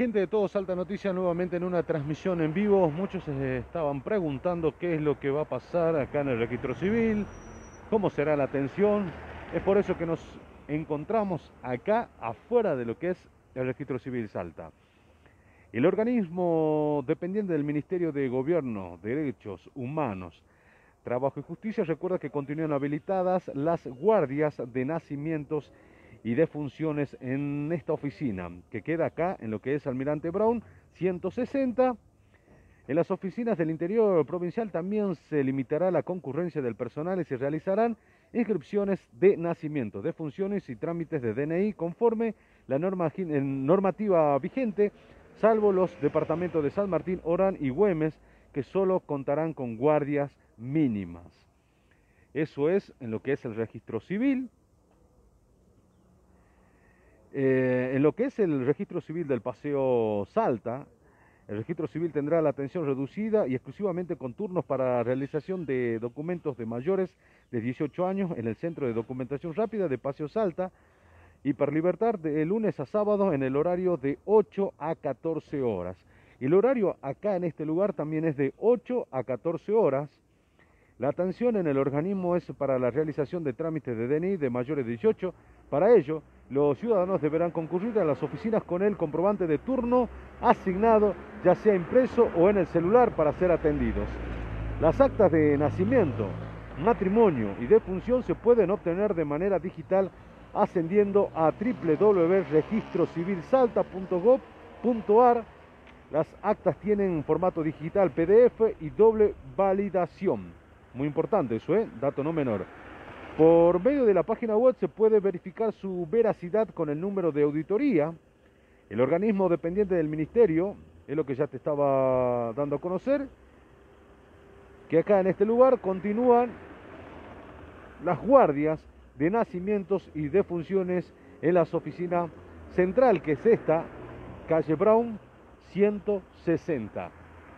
Gente de Todo Salta Noticias nuevamente en una transmisión en vivo. Muchos se estaban preguntando qué es lo que va a pasar acá en el registro civil, cómo será la atención. Es por eso que nos encontramos acá afuera de lo que es el registro civil Salta. El organismo dependiente del Ministerio de Gobierno, Derechos Humanos, Trabajo y Justicia recuerda que continúan habilitadas las guardias de nacimientos y de funciones en esta oficina, que queda acá en lo que es Almirante Brown 160. En las oficinas del interior provincial también se limitará la concurrencia del personal y se realizarán inscripciones de nacimiento, de funciones y trámites de DNI conforme la normativa vigente, salvo los departamentos de San Martín, Orán y Güemes, que solo contarán con guardias mínimas. Eso es en lo que es el registro civil. En lo que es el registro civil del Paseo Salta, el registro civil tendrá la atención reducida y exclusivamente con turnos para realización de documentos de mayores de 18 años en el Centro de Documentación Rápida de Paseo Salta y para Libertad de lunes a sábado en el horario de 8 a 14 horas. Y el horario acá en este lugar también es de 8 a 14 horas. La atención en el organismo es para la realización de trámites de DNI de mayores de 18. Para ello, los ciudadanos deberán concurrir a las oficinas con el comprobante de turno asignado, ya sea impreso o en el celular, para ser atendidos. Las actas de nacimiento, matrimonio y defunción se pueden obtener de manera digital ascendiendo a www.registrocivilsalta.gov.ar. Las actas tienen formato digital PDF y doble validación. Muy importante eso, dato no menor. Por medio de la página web se puede verificar su veracidad con el número de auditoría. El organismo dependiente del ministerio, es lo que ya te estaba dando a conocer, que acá en este lugar continúan las guardias de nacimientos y defunciones en la oficina central, que es esta, calle Brown 160.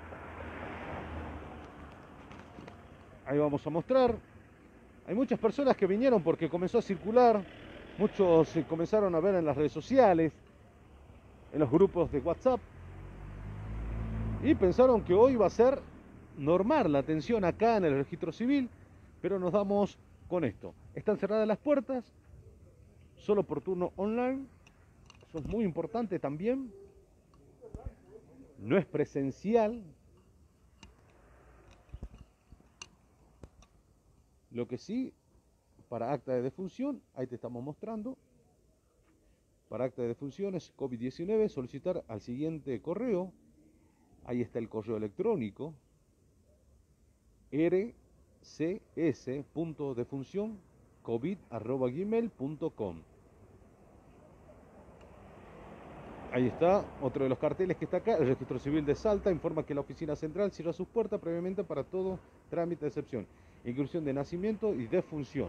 Ahí vamos a mostrar. Hay muchas personas que vinieron porque comenzó a circular. Muchos se comenzaron a ver en las redes sociales, en los grupos de WhatsApp, y pensaron que hoy va a ser normal la atención acá en el registro civil, pero nos damos con esto. Están cerradas las puertas, solo por turno online. Eso es muy importante también. No es presencial. Lo que sí, para acta de defunción, ahí te estamos mostrando. Para acta de defunciones COVID-19, solicitar al siguiente correo. Ahí está el correo electrónico: rcs.defunción@gmail.com. Ahí está, otro de los carteles que está acá. El registro civil de Salta informa que la oficina central cierra sus puertas previamente para todo trámite de excepción, inscripción de nacimiento y defunción.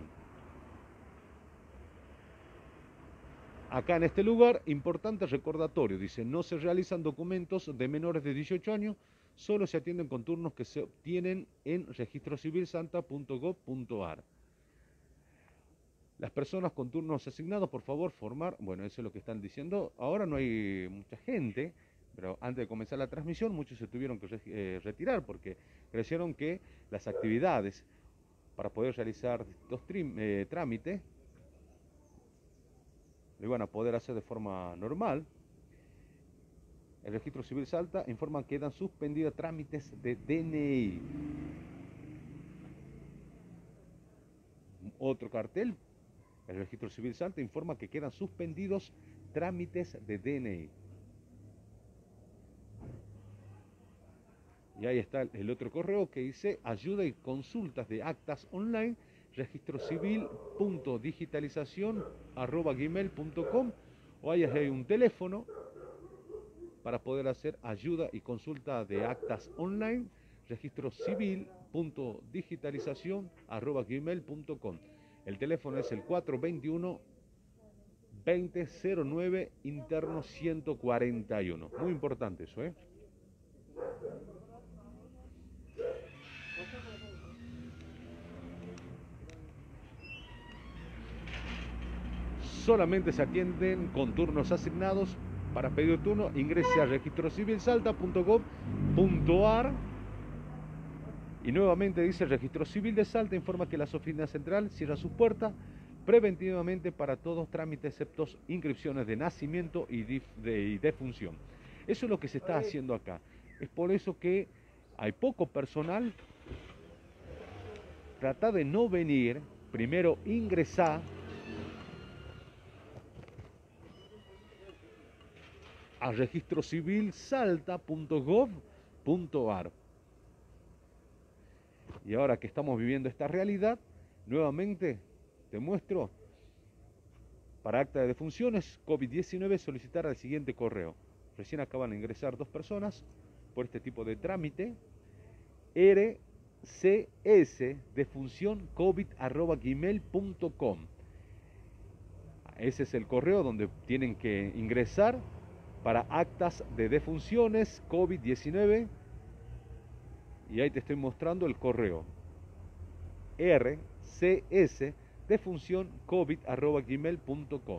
Acá en este lugar, importante recordatorio, dice: no se realizan documentos de menores de 18 años, solo se atienden con turnos que se obtienen en registrocivilsalta.gov.ar. Las personas con turnos asignados, por favor, formar. Bueno, eso es lo que están diciendo. Ahora no hay mucha gente, pero antes de comenzar la transmisión, muchos se tuvieron que retirar porque creyeron que las actividades para poder realizar estos trámites lo iban a poder hacer de forma normal. El registro civil Salta informa que quedan suspendidos trámites de DNI. Otro cartel: el registro civil Salta informa que quedan suspendidos trámites de DNI. Y ahí está el otro correo que dice: ayuda y consultas de actas online, registrocivil.digitalización@gmail.com. O ahí hay un teléfono para poder hacer ayuda y consulta de actas online, registrocivil.digitalización@gmail.com. El teléfono es el 421-2009, interno 141. Muy importante eso, Solamente se atienden con turnos asignados para pedir turno, ingrese a registrocivilsalta.gov.ar y nuevamente dice: Registro Civil de Salta informa que la oficina central cierra sus puertas preventivamente para todos trámites excepto inscripciones de nacimiento y defunción. Eso es lo que se está haciendo acá. Es por eso que hay poco personal. Trata de no venir, primero ingresar a registrocivilsalta.gov.ar. Y ahora que estamos viviendo esta realidad, nuevamente te muestro: para acta de defunciones COVID-19 solicitar al siguiente correo. Recién acaban de ingresar 2 personas por este tipo de trámite: rcsdefuncioncovid@gmail.com. Ese es el correo donde tienen que ingresar para actas de defunciones COVID-19. Y ahí te estoy mostrando el correo: rcsdefuncioncovid@gmail.com.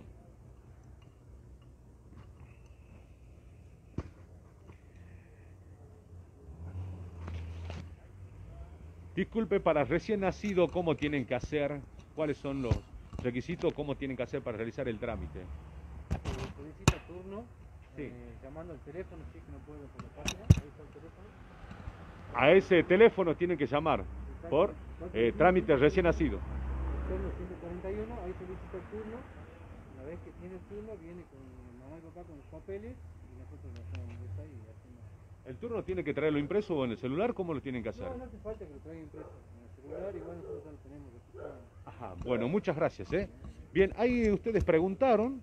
Disculpe, para recién nacido, ¿cómo tienen que hacer? ¿Cuáles son los requisitos? ¿Cómo tienen que hacer para realizar el trámite? Solicita turno, Sí. llamando al teléfono, si es que no puede por la página, ahí está el teléfono. A ese teléfono tienen que llamar por trámite recién nacido. El turno 141, ahí solicita el turno. Una vez que tiene el turno, viene con mamá y papá con los papeles y nosotros lo hacemos ingresar y hacemos. ¿El turno tiene que traerlo impreso o en el celular? ¿Cómo lo tienen que hacer? No, no hace falta que lo traiga impreso en el celular, igual nosotros ya lo tenemos registrado. Ajá, bueno, muchas gracias. Bien, ahí ustedes preguntaron: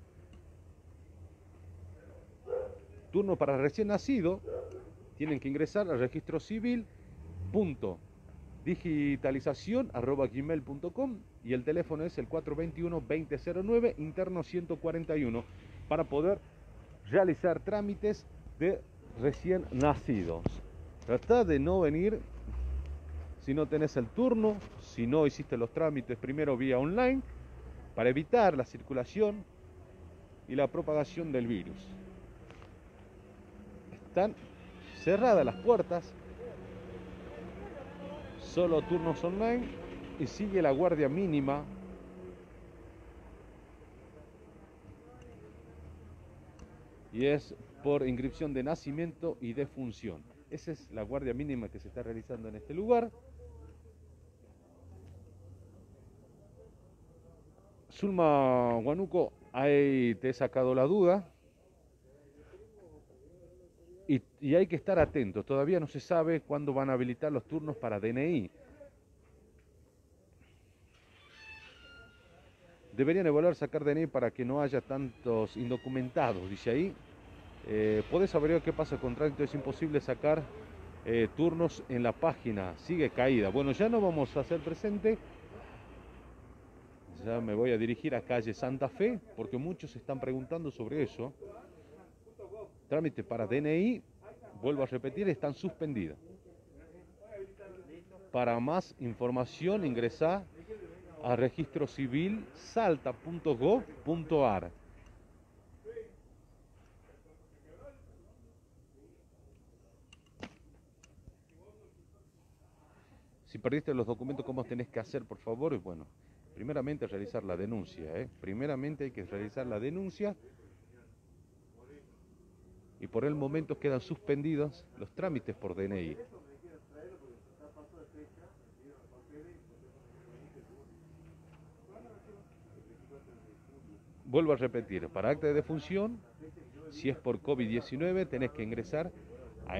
turno para recién nacido, tienen que ingresar al registrocivil.digitalización@gmail.com y el teléfono es el 421-2009, interno 141, para poder realizar trámites de recién nacidos. Trata de no venir si no tenés el turno, si no hiciste los trámites primero vía online, para evitar la circulación y la propagación del virus. Están cerradas las puertas, solo turnos online y sigue la guardia mínima. Y es por inscripción de nacimiento y defunción. Esa es la guardia mínima que se está realizando en este lugar. Zulma Huánuco, ahí te he sacado la duda. Y hay que estar atentos. Todavía no se sabe cuándo van a habilitar los turnos para DNI. Deberían evaluar sacar DNI para que no haya tantos indocumentados, dice ahí. ¿Podés averiguar qué pasa con tránsito? Es imposible sacar turnos en la página, sigue caída. Bueno, ya no vamos a hacer presente. Ya me voy a dirigir a calle Santa Fe, porque muchos están preguntando sobre eso. Trámite para DNI, vuelvo a repetir, están suspendidas. Para más información ingresá a registrocivilsalta.gov.ar. Si perdiste los documentos, ¿cómo tenés que hacer, por favor? Bueno, primeramente realizar la denuncia. Primeramente hay que realizar la denuncia. Y por el momento quedan suspendidos los trámites por DNI. Vuelvo a repetir, para acta de defunción, si es por COVID-19, tenés que ingresar a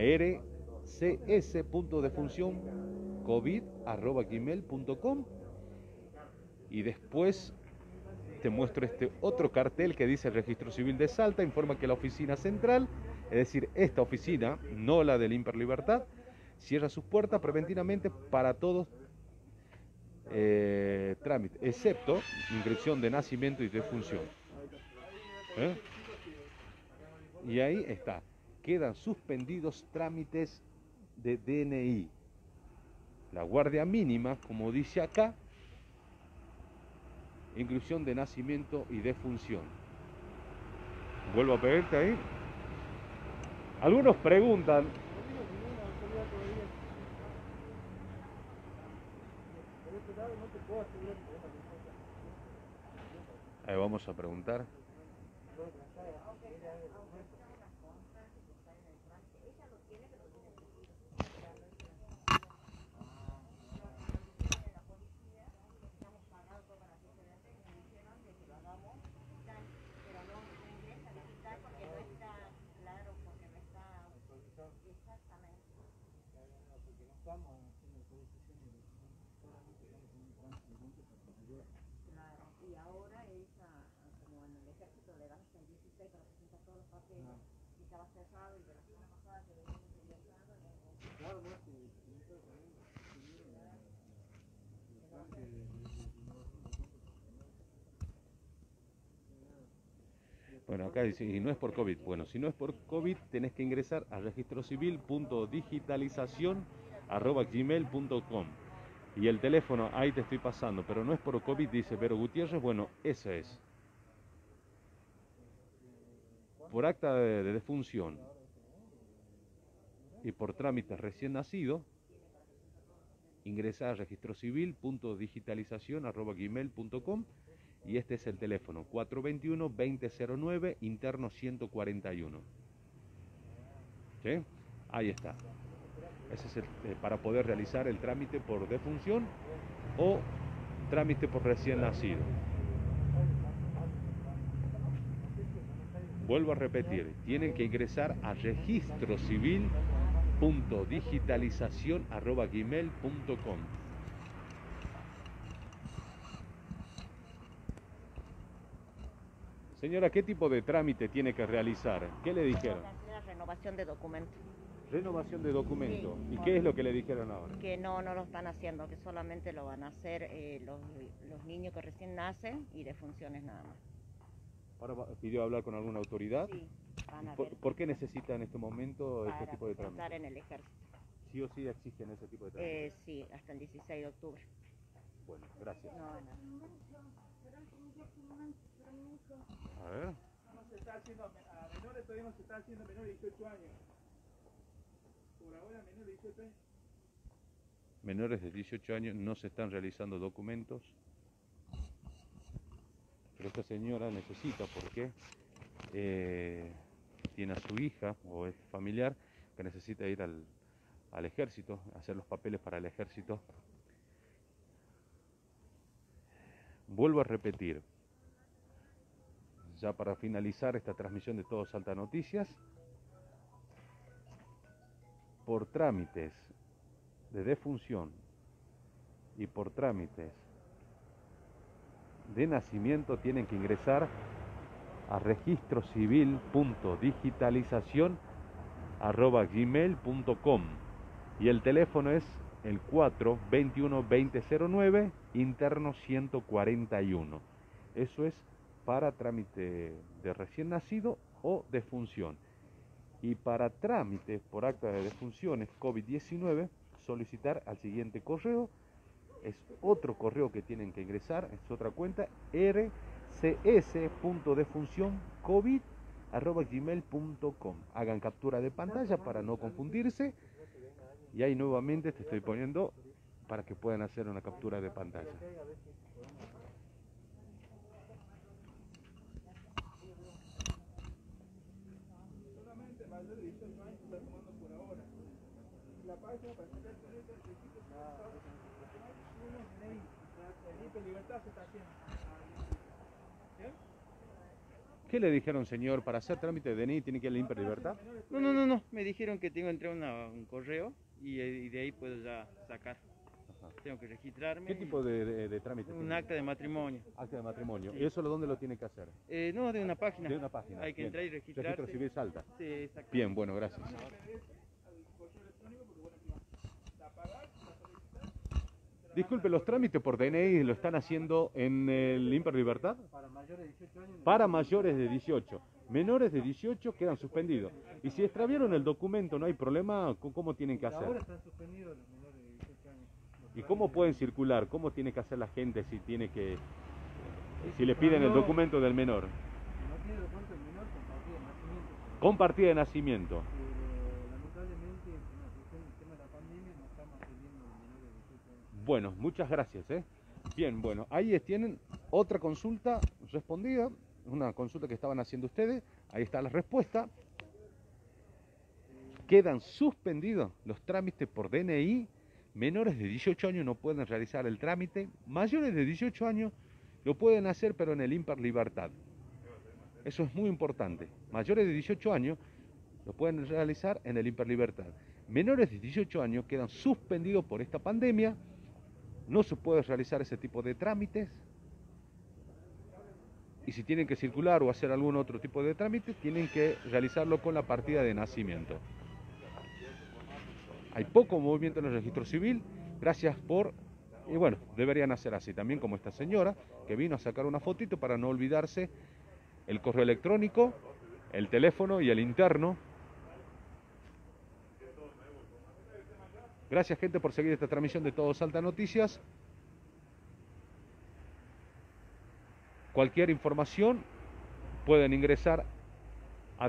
rcs.defuncioncovid@gmail.com y después te muestro este otro cartel que dice Registro Civil de Salta, informa que la oficina central, es decir, esta oficina, no la del Imper Libertad, cierra sus puertas preventivamente para todos trámites, excepto inscripción de nacimiento y defunción. Y ahí está, quedan suspendidos trámites de DNI. La guardia mínima, como dice acá, inscripción de nacimiento y defunción. Vuelvo a pedirte ahí. Algunos preguntan. No vino ninguna autoridad todavía. Por este lado no te puedo asegurar que venga ninguna. Ahí vamos a preguntar. Claro, y ahora como en el ejército le dan hasta el 16 para presentar todos los papeles, y estaba cerrado y de la semana pasada que venimos ingresando, Claro, no, si nosotros también Bueno, acá dice, y no es por COVID. Bueno, si no es por COVID, tenés que ingresar a registrocivil.digitalización@gmail.com. Y el teléfono, ahí te estoy pasando, pero no es por COVID, dice Vero Gutiérrez. Bueno, ese es. Por acta de defunción y por trámites recién nacido, ingresá a registrocivil.digitalización@gmail.com y este es el teléfono 421-2009, interno 141. ¿Sí? Ahí está. Ese es para poder realizar el trámite por defunción o trámite por recién nacido. Vuelvo a repetir, tienen que ingresar a registrocivil.digitalización@gmail.com. Señora, ¿qué tipo de trámite tiene que realizar? ¿Qué le dijeron? la renovación de documentos. Renovación de documento. Sí. ¿Y qué es lo que le dijeron ahora? Que no lo están haciendo, que solamente lo van a hacer los niños que recién nacen y de funciones nada más. ¿Ahora pidió hablar con alguna autoridad? Sí, van a ver. ¿Por qué necesita en este momento este tipo de Para trámite? estar en el ejército. ¿Sí o sí exigen ese tipo de trámite? Sí, hasta el 16 de octubre. Bueno, gracias. No, no. A ver. No se está haciendo, a menores todavía no se está haciendo menores de 18 años. Por ahora menores de 18 años. Menores de 18 años no se están realizando documentos. Pero esta señora necesita porque tiene a su hija o es familiar que necesita ir al ejército, hacer los papeles para el ejército. Vuelvo a repetir, ya para finalizar esta transmisión de Todo Salta Noticias, por trámites de defunción y por trámites de nacimiento tienen que ingresar a registrocivil.digitalización@gmail.com y el teléfono es el 421-2009, interno 141. Eso es para trámite de recién nacido o defunción. Y para trámites por acta de defunciones COVID-19, solicitar al siguiente correo. Es otro correo que tienen que ingresar, es otra cuenta, rcs.defuncioncovid@gmail.com. Hagan captura de pantalla para no confundirse y ahí nuevamente te estoy poniendo para que puedan hacer una captura de pantalla. Solamente mayor de 18 años se está tomando por ahora. La página para sacar el requisito el libertad se está haciendo. ¿Sí? ¿Qué le dijeron, señor? Para hacer trámite de DNI tiene que ir al Imper Libertad. No. Me dijeron que tengo que entrar un correo y de ahí puedo ya sacar. Ajá. Tengo que registrarme. ¿Qué tipo de trámite? Un tiene? acta de matrimonio. Acta de matrimonio. Sí. ¿Y eso dónde lo tiene que hacer? No, de una página. De una página. Hay que Bien. entrar y registrarse. Registro Civil Salta. Sí, exacto. Bien, bueno, gracias. Al correo electrónico porque bueno, la pagar, la solicitar. Disculpe, ¿los trámites por DNI lo están haciendo en el Imper Libertad? para mayores de 18 años. Para mayores de 18. Menores de 18 quedan suspendidos. Y si extraviaron el documento, ¿no hay problema? ¿Cómo tienen que Ahora hacer? están suspendidos los menores de 18 años. ¿Y cómo pueden circular? ¿Cómo tiene que hacer la gente si tiene que... si le piden el documento del menor? Si no tiene documento el menor, con cualquier Con partida de nacimiento. Pero lamentablemente, por una cuestión del tema de la pandemia, no estamos atendiendo a menores de 18 años. Bueno, muchas gracias. Bien, bueno, ahí tienen otra consulta respondida, una consulta que estaban haciendo ustedes. Ahí está la respuesta. Quedan suspendidos los trámites por DNI. Menores de 18 años no pueden realizar el trámite. Mayores de 18 años lo pueden hacer, pero en el Imper Libertad. Eso es muy importante. Mayores de 18 años lo pueden realizar en el Imper Libertad. Menores de 18 años quedan suspendidos por esta pandemia. No se puede realizar ese tipo de trámites. Y si tienen que circular o hacer algún otro tipo de trámite, tienen que realizarlo con la partida de nacimiento. Hay poco movimiento en el registro civil. Gracias por... Y bueno, deberían hacer así también como esta señora que vino a sacar una fotito para no olvidarse el correo electrónico, el teléfono y el interno. Gracias, gente, por seguir esta transmisión de Todo Salta Noticias. Cualquier información pueden ingresar a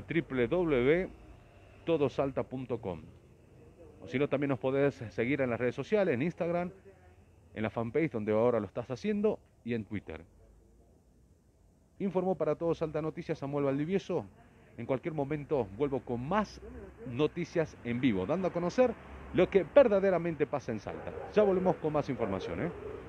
www.todosalta.com. O si no, también nos podés seguir en las redes sociales, en Instagram, en la fanpage donde ahora lo estás haciendo y en Twitter. Informó para Todo Salta Noticias Samuel Valdivieso. En cualquier momento vuelvo con más noticias en vivo, dando a conocer lo que verdaderamente pasa en Salta. Ya volvemos con más información,